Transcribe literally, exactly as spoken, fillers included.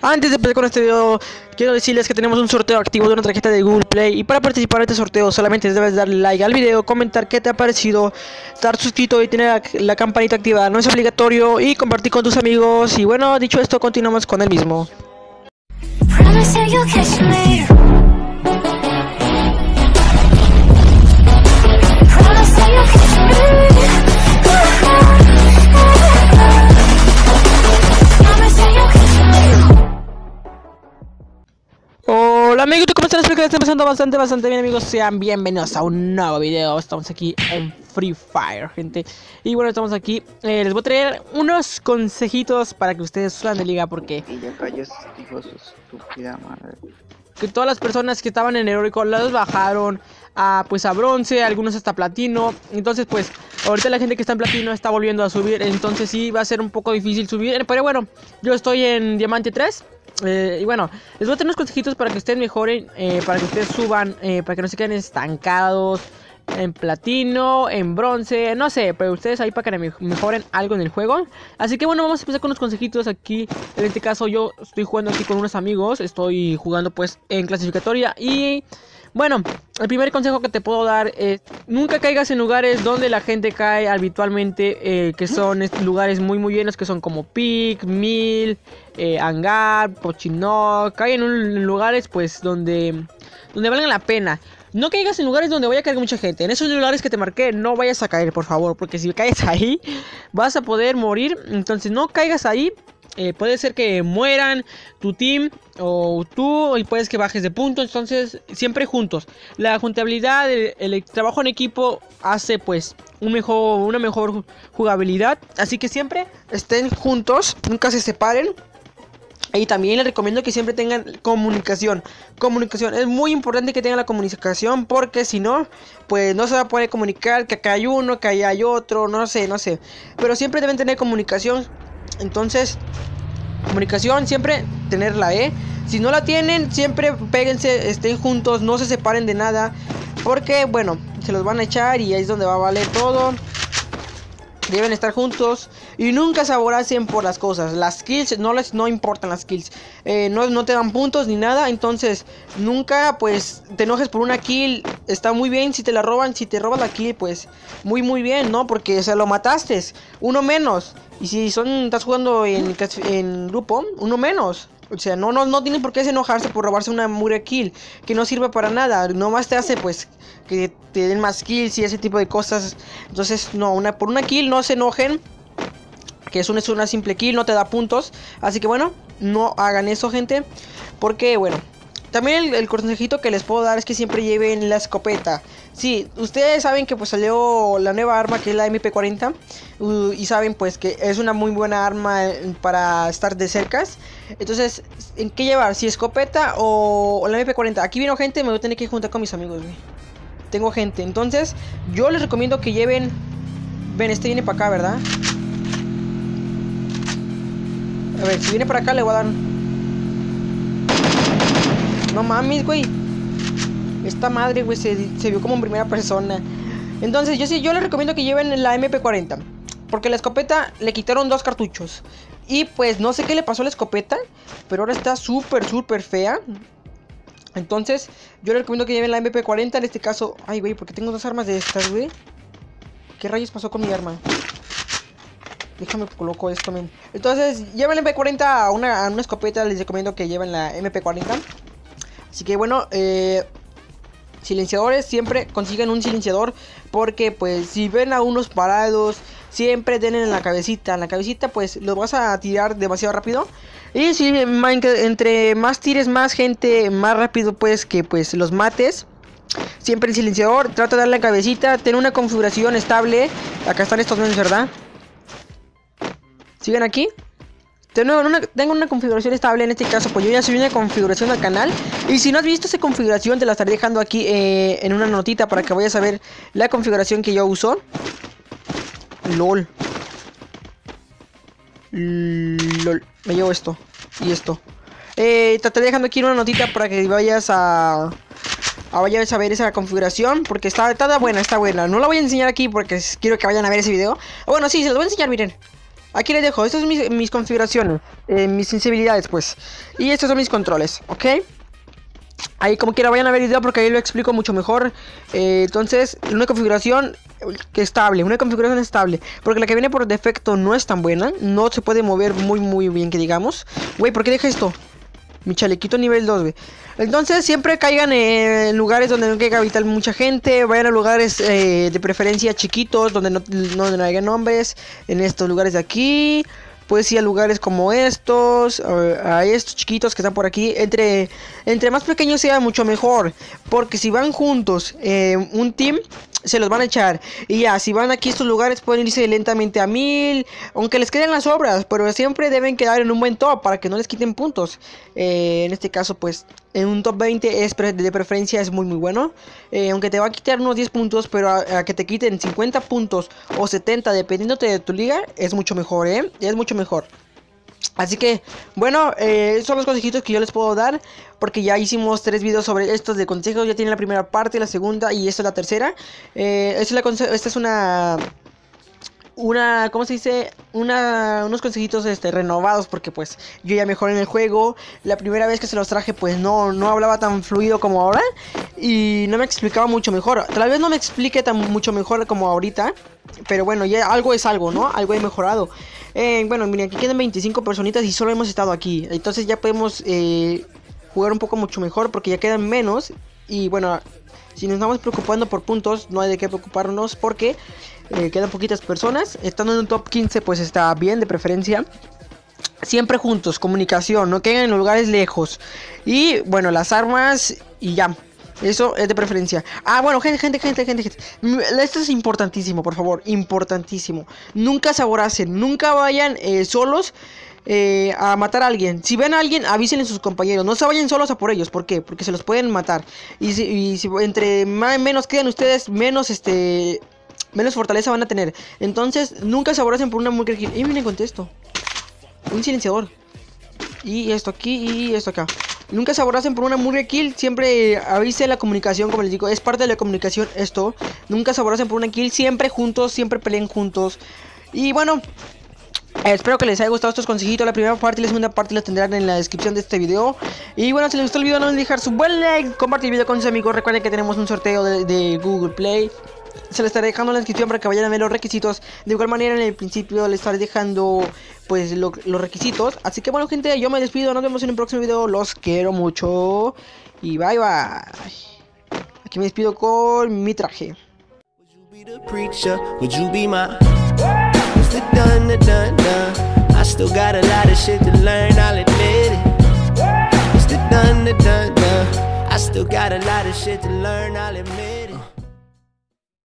Antes de empezar con este video, quiero decirles que tenemos un sorteo activo de una tarjeta de Google Play. Y para participar en este sorteo solamente debes darle like al video, comentar qué te ha parecido, estar suscrito y tener la campanita activada. No es obligatorio, y compartir con tus amigos. Y bueno, dicho esto, continuamos con el mismo. Hola amigos, ¿cómo están? Espero que estén pasando bastante, bastante bien, amigos. Sean bienvenidos a un nuevo video. Estamos aquí en Free Fire, gente. Y bueno, estamos aquí, eh, les voy a traer unos consejitos para que ustedes suban de liga. Porque y ya cayó, dijo su estúpida madre, que todas las personas que estaban en heroico las bajaron a, pues a bronce, algunos hasta platino. Entonces pues ahorita la gente que está en platino está volviendo a subir. Entonces sí va a ser un poco difícil subir. Pero bueno, yo estoy en diamante tres. Eh, y bueno, les voy a tener unos consejitos para que ustedes mejoren, eh, para que ustedes suban, eh, para que no se queden estancados en platino, en bronce, no sé, pero ustedes ahí para que mejoren algo en el juego. Así que bueno, vamos a empezar con unos consejitos aquí. En este caso yo estoy jugando aquí con unos amigos, estoy jugando pues en clasificatoria. Y bueno, el primer consejo que te puedo dar es: nunca caigas en lugares donde la gente cae habitualmente, eh, que son lugares muy muy llenos, que son como Pic, Mil, eh, Hangar, Pochinoc. Caen en lugares pues donde, donde valgan la pena. No caigas en lugares donde vaya a caer mucha gente. En esos lugares que te marqué no vayas a caer, por favor, porque si caes ahí vas a poder morir. Entonces no caigas ahí. Eh, puede ser que mueran tu team o tú, y puedes que bajes de punto. Entonces siempre juntos. La juntabilidad, el, el trabajo en equipo hace pues un mejor, una mejor jugabilidad. Así que siempre estén juntos, nunca se separen. Y también les recomiendo que siempre tengan comunicación. Comunicación, es muy importante que tengan la comunicación, porque si no, pues no se va a poder comunicar, que acá hay uno, que allá hay otro, no sé, no sé. Pero siempre deben tener comunicación. Entonces, comunicación, siempre tenerla, ¿eh? Si no la tienen, siempre péguense, estén juntos, no se separen de nada. Porque, bueno, se los van a echar y ahí es donde va a valer todo. Deben estar juntos y nunca se aboracen por las cosas. Las kills no les no importan las kills. Eh, no, no te dan puntos ni nada. Entonces nunca pues te enojes por una kill. Está muy bien si te la roban. Si te roban la kill pues muy muy bien, ¿no? Porque se lo mataste. Uno menos. Y si son estás jugando en, en grupo, uno menos. O sea, no, no, no tienen por qué enojarse por robarse una mura kill que no sirve para nada. Nomás te hace pues que te den más kills y ese tipo de cosas. Entonces, no, una, por una kill no se enojen, que es una, es una simple kill, no te da puntos. Así que bueno, no hagan eso, gente. Porque bueno, también el, el consejito que les puedo dar es que siempre lleven la escopeta. Sí, ustedes saben que pues salió la nueva arma, que es la M P cuarenta. Uh, y saben pues que es una muy buena arma para estar de cercas. Entonces, ¿en qué llevar? ¿Si escopeta o, o la M P cuarenta? Aquí vino gente, me voy a tener que juntar con mis amigos, güey. Tengo gente, entonces yo les recomiendo que lleven... Ven, este viene para acá, ¿verdad? A ver, si viene para acá le voy a dar... No mames, güey. Esta madre, güey, se, se vio como en primera persona. Entonces yo sí, yo les recomiendo que lleven la M P cuarenta. Porque la escopeta le quitaron dos cartuchos. Y pues no sé qué le pasó a la escopeta, pero ahora está súper, súper fea. Entonces yo les recomiendo que lleven la M P cuarenta. En este caso, ay güey, porque tengo dos armas de estas, güey. ¿Qué rayos pasó con mi arma? Déjame coloco esto, men. Entonces lleven la M P cuarenta a una, a una escopeta. Les recomiendo que lleven la M P cuarenta. Así que bueno, eh... silenciadores, siempre consigan un silenciador. Porque pues si ven a unos parados, siempre denle en la cabecita. En la cabecita pues los vas a tirar demasiado rápido. Y si entre más tires más gente, más rápido pues que pues los mates. Siempre el silenciador, trata de darle en la cabecita. Ten una configuración estable. Acá están estos memes, ¿verdad? ¿Siguen aquí? Tengo una, tengo una configuración estable. En este caso pues yo ya subí una configuración al canal. Y si no has visto esa configuración, te la estaré dejando aquí eh, en una notita, para que vayas a ver la configuración que yo uso. LOL LOL Me llevo esto y esto. eh, Te estaré dejando aquí una notita para que vayas a, a vayas a ver esa configuración. Porque está, está buena, está buena. No la voy a enseñar aquí porque quiero que vayan a ver ese video. Bueno, sí, se los voy a enseñar, miren. Aquí les dejo, estas son mis, mis configuraciones, eh, mis sensibilidades pues. Y estos son mis controles, ¿ok? Ahí como quiera vayan a ver el video porque ahí lo explico mucho mejor. eh, Entonces, una configuración que estable, una configuración estable. Porque la que viene por defecto no es tan buena. No se puede mover muy muy bien que digamos. Güey, ¿por qué deja esto? Mi chalequito nivel dos, güey. Entonces siempre caigan en lugares donde no caiga habitar mucha gente. Vayan a lugares eh, de preferencia chiquitos, donde no, no, no haya nombres. En estos lugares de aquí. Puedes ir a lugares como estos, a, a estos chiquitos que están por aquí. Entre, entre más pequeños sea mucho mejor. Porque si van juntos, eh, un team, se los van a echar. Y ya, si van aquí a estos lugares pueden irse lentamente a mil. Aunque les queden las obras, pero siempre deben quedar en un buen top para que no les quiten puntos. Eh, en este caso pues en un top veinte es pre de preferencia es muy muy bueno. eh, Aunque te va a quitar unos diez puntos, pero a, a que te quiten cincuenta puntos o setenta dependiendo de tu liga, es mucho mejor, eh, es mucho mejor. Así que, bueno, eh, son los consejitos que yo les puedo dar. Porque ya hicimos tres videos sobre estos de consejos. Ya tienen la primera parte, la segunda y esta es la tercera. eh, esta, es la esta es una... Una, ¿cómo se dice? Una, unos consejitos este, renovados porque pues yo ya mejoré en el juego. La primera vez que se los traje pues no, no hablaba tan fluido como ahora. Y no me explicaba mucho mejor. Tal vez no me explique tan mucho mejor como ahorita. Pero bueno, ya algo es algo, ¿no? Algo he mejorado. Eh, bueno, miren, aquí quedan veinticinco personitas y solo hemos estado aquí. Entonces ya podemos eh, jugar un poco mucho mejor porque ya quedan menos. Y bueno, si nos estamos preocupando por puntos, no hay de qué preocuparnos porque eh, quedan poquitas personas. Estando en un top quince pues está bien de preferencia. Siempre juntos, comunicación, no queden en lugares lejos. Y bueno, las armas y ya. Eso es de preferencia. Ah, bueno, gente, gente, gente, gente, gente. Esto es importantísimo, por favor. Importantísimo. Nunca se aboracen. Nunca vayan eh, solos eh, a matar a alguien. Si ven a alguien, avisen a sus compañeros. No se vayan solos a por ellos. ¿Por qué? Porque se los pueden matar. Y si, y si entre más menos quedan ustedes, menos este... menos fortaleza van a tener. Entonces, nunca se aboracen por una mujer kill. Y miren con esto. Un silenciador. Y esto aquí y esto acá. Nunca se aboracen por una murder kill. Siempre avisen la comunicación, como les digo. Es parte de la comunicación esto. Nunca se aboracen por una kill. Siempre juntos, siempre peleen juntos. Y bueno, eh, espero que les haya gustado estos consejitos. La primera parte y la segunda parte la tendrán en la descripción de este video. Y bueno, si les gustó el video no olviden dejar su buen like. Compartir el video con sus amigos. Recuerden que tenemos un sorteo de, de Google Play. Se les estaré dejando en la descripción para que vayan a ver los requisitos. De igual manera en el principio les estaré dejando pues lo, los requisitos. Así que bueno gente, yo me despido. Nos vemos en un próximo video. Los quiero mucho. Y bye bye. Aquí me despido con mi traje. I still got a lot of shit to learn, I'll admit it.